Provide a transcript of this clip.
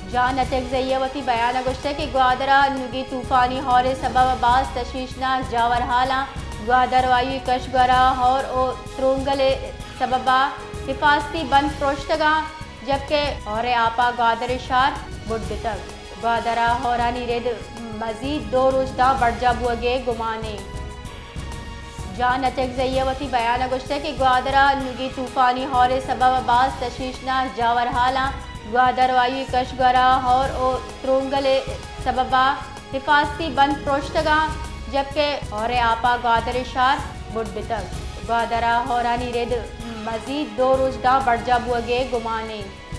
जान अटक जयवती बयान गुश्ते कि ग्वादरा नुगी तूफानी हौरे सबब बास तशवीशनाक जावर हाला ग्वादर वायु कशगरा और ओ त्रोंगले सबबा हिफाजती बंद प्रोश्तगा जबकि हौरे आपा ग्वादर शार बुढ़ तक ग्वादरा हौरानी रेद मजीद 2 रोजदा बढ़जा बुअगे गुमाने जान अटक जयवती बयान गुश्ते कि ग्वादरा नुगी तूफानी हौरे सबब बास तशवीशनाक जावर हाला ग्वादर वायु कशगरा और ओ त्रोंगले सबबा हिफाजती बंद प्रोश्तगा जबकि हौरे आपा ग्वादर शार बुढ़ तक ग्वादरा हौरानी रेद मजीद 2 रोजदा बढ़जा बुअगे गुमाने।